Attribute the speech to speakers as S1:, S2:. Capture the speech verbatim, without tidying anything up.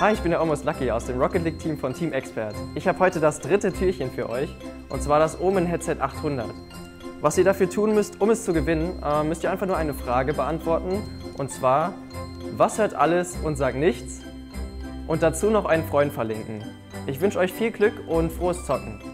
S1: Hi, ich bin der Almost Lucky aus dem Rocket League Team von Team Expert. Ich habe heute das dritte Türchen für euch, und zwar das Omen Headset achthundert. Was ihr dafür tun müsst, um es zu gewinnen, äh, müsst ihr einfach nur eine Frage beantworten, und zwar: Was hört alles und sagt nichts? Und dazu noch einen Freund verlinken. Ich wünsche euch viel Glück und frohes Zocken.